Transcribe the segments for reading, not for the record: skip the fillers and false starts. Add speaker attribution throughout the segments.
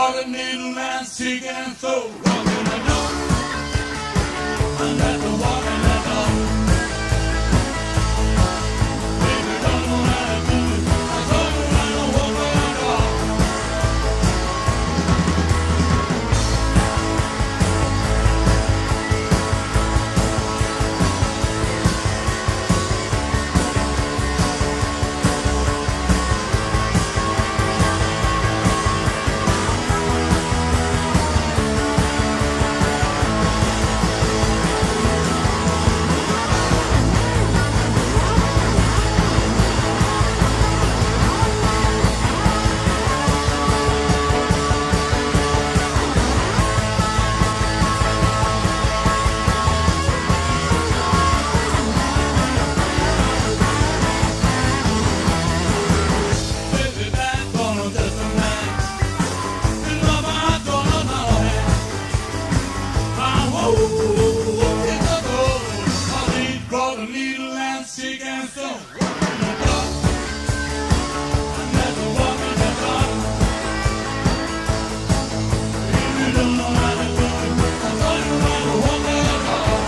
Speaker 1: brought a needle and stick and throw. Walking the dog, and that's the walking the dog. Baby, don't know how to do it. I told you I don't walk the dog. Brought a needle and stick and stone. Walking the dog, and that's a walking the dog. If you don't know how to do it, I told you how to walk the dog.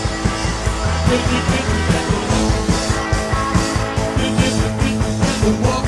Speaker 1: Walk.